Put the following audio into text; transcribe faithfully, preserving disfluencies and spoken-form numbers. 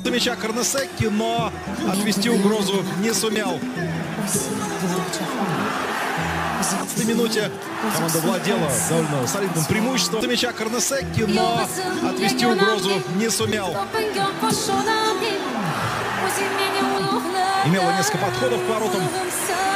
до мяча Корнесекки, но отвести угрозу не сумел. В пятнадцатой минуте команда владела довольно солидным преимуществом. До мяча Корнесекки, но отвести угрозу не сумел. Имела несколько подходов к воротам.